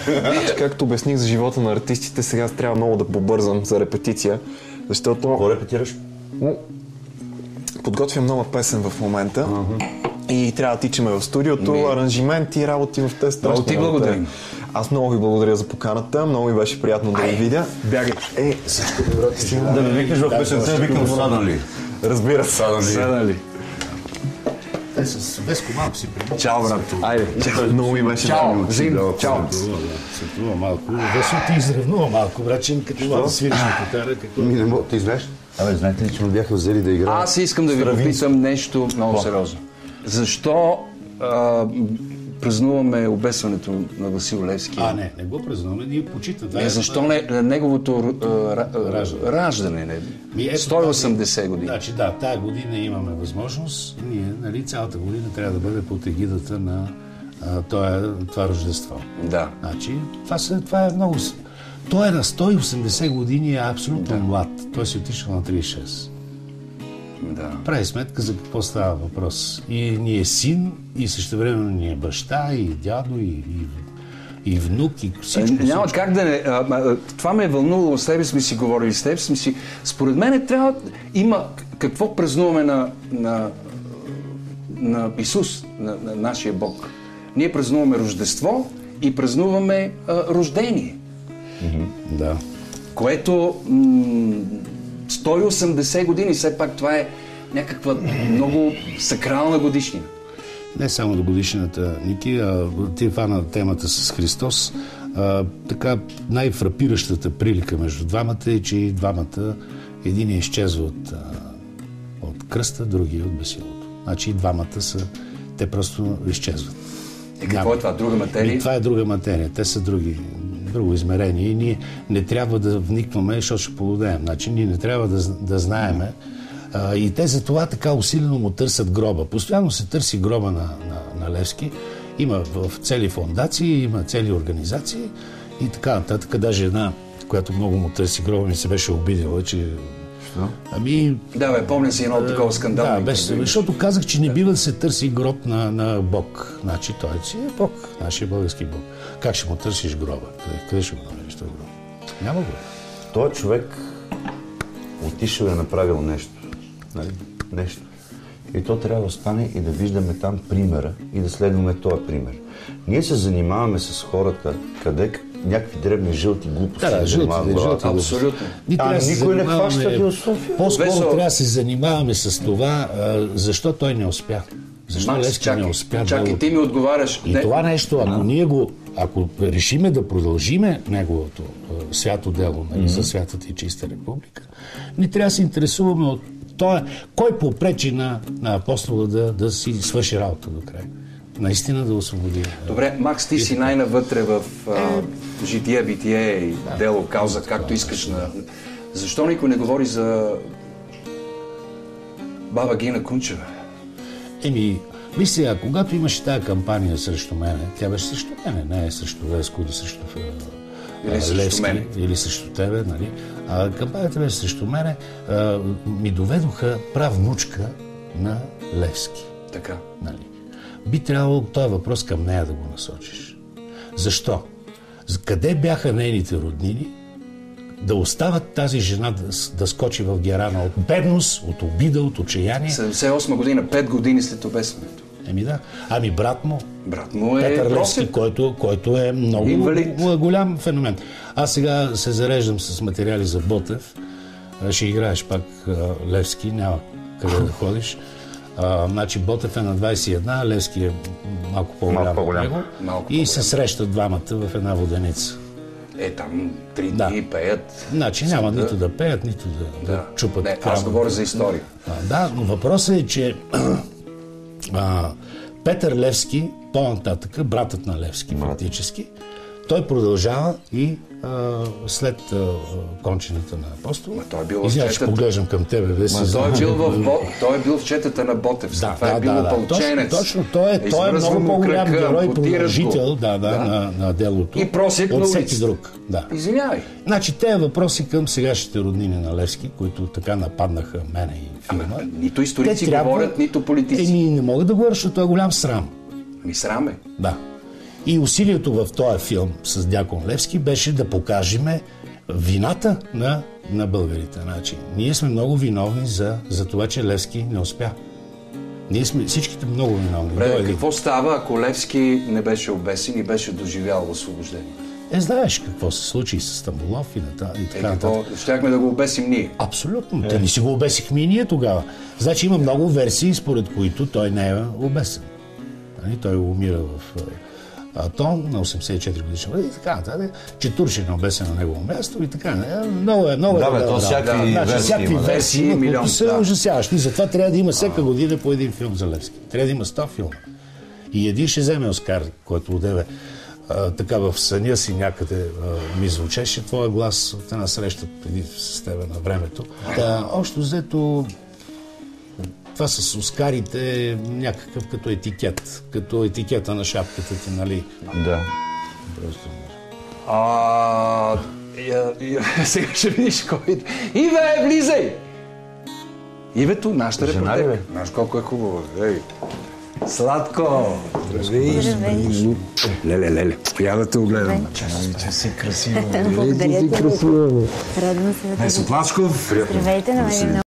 Както обясних за живота на артистите, сега трябва много да побързам за репетиция, защото... Какво репетираш? Подготвям нова песен в момента и трябва да тичаме в студиото, аранжименти, работи в тези страшни. Много ти благодарим. Аз много ви благодаря за поканата, много ми беше приятно да ви видя. Бягай. Всичко добро ти стигна. Да ме викнеш в песента, викам Садан ли? Разбира се. Садан ли? Те с Веско малко си приятели. Чао, брат. Айде, много ми беше. Чао, Зим. Чао. Светлува малко. Веско ти изревнува малко, братче, като това да свириш на китара. Ти знаеш? Абе, знаете ли, че ме бяха взели да играя? Аз искам да ви попитам нещо много сериозно. Защо празнуваме обесването на Васил Левски? Не го празнуваме, ние почитаме. Защо неговото раждане? 180 години. Значи да, тая година имаме възможност. Ние, нали, цялата година трябва да бъде под егидата на това Рождество. Да. Значи, това е много... Той е на 180 години и е абсолютно млад. Той си отишъл на 36. Да. Прави сметка за какво става въпрос. И ни е син, и същевременно ни е баща, и дядо, и внук, и всичко. Няма как да не... Това ме е вълнувало, с тебе сме си говорили, с теб сме си... Според мен трябва... Има какво празнуваме на Исус, на нашия Бог. Ние празнуваме Рождество и празнуваме рождение. Да. Което 180 години, все пак това е някаква много сакрална годишнина. Не само до годишната, Ники, ти фана темата с Христос. Така най-фрапиращата прилика между двамата е, че и двамата, един изчезва от кръста, другия от бесилото. Значи и двамата те просто изчезват. Какво е това? Друга материя? Това е друга материя. Те са друго измерение. И ние не трябва да вникваме, защото ще полудеем. Значи ние не трябва да знаеме. И те за това така усилено му търсят гроба. Постоянно се търси гроба на Левски. Има в цели фондации, има цели организации и така нататък. Даже една, която много му търси гроба, ми се беше обидела, че... Да, помня си едно такова скандално. Да, защото казах, че не бива да се търси гроб на Бог. Значи той си е Бог, нашия български Бог. Как ще му търсиш гроба? Къде ще го намериш този гроб? Няма го. Той човек отишъл и е направил нещо. Нали? Нещо. И то трябва да стане и да виждаме там примера и да следваме този пример. Ние се занимаваме с хората, къде някакви дребни жълти глупости. Да, жълти. Абсолютно. Никой не хваща философия. По-скоро трябва да се занимаваме с това, защо той не успя. Защо Левски не успя. Чакай, ти ми отговаряш. И това нещо, ако решиме да продължиме неговото свято дело, нали, за святата и чиста република, ни трябва да се интересуваме от това, кой попречи на апостола да си свърши работа до края. Наистина да освободи. Добре, Макс, ти си най-навътре в житие, битие и дело, кауза, както искаш. Защо никой не говори за баба Гина Кунчева? Мисля, когато имаше тази кампания срещу мене, тя беше срещу мене, не е срещу Веско или срещу Левски, или срещу тебе, нали? Кампанията беше срещу мене, ми доведоха правнучка на Левски. Така. Нали? Би трябвало този въпрос към нея да го насочиш. Защо? Къде бяха нейните роднини да остават тази жена да скочи в герана от бедност, от обида, от отчаяние? 78 година, 5 години след обесването. Брат му е Петър Левски, който е много голям феномен. Аз сега се зареждам с материали за Ботев. Ще играеш пак Левски, няма къде да ходиш. Значи Ботев е на 21, Левски е малко по-голям от него. И се срещат двамата в една воденица. Там 3 дни пеят. Значи няма нито да пеят, нито да чупат. Не, аз говоря за история. Но въпросът е, че Петър Левски, по-нататък, братът на Левски фактически, той продължава и след кончината на апостола. Извинявай, че поглеждам към тебе. Той е бил в четата на Ботев. Това е бил опълченец. Точно, той е много по-голям герой, продължител на делото и просек от всеки друг. Извинявай. Значи, тези въпроси към сегашните роднини на Левски, които така нападнаха мене и филма. Нито историци говорят, нито политици. Не мога да говоря, защото това е голям срам. Срам е. Да. И усилието в този филм с Дякон Левски беше да покажем вината на българите. Значи, ние сме много виновни за това, че Левски не успя. Ние сме всичките много виновни. Добре, какво става, ако Левски не беше обесен и беше доживял освобождение? Знаеш какво се случи с Стамболов и така нататък. Щяхме да го обесим ние. Абсолютно. Те не си го обесихме и ние тогава. Значи има много версии, според които той не е обесен. Той умира в Атон на 84 годишна и така нататък, че Турчин е обесен на негово място и така. Много е. Да, всякакви версии има, милион, които са ужасяващи. Затова трябва да има всяка година по един филм за Левски. Трябва да има 100 филма. И един ще вземе Оскар, който отдеве така в съня си някъде ми звучеше твоя глас от една среща преди с тебе на времето. Общо взето това с Оскарите някакъв като етикет, като етикета на шапката ти, нали? Да. Просто... Сега ще видиш кой... Иве, влизай! Ивето, нашата репортерка. Знаеш колко е хубаво. Сладко! Здравей! Леле, я да те огледам. Че си красиво. Благодаря ти. Радвам се да те... Светлачков! Здравейте, на мен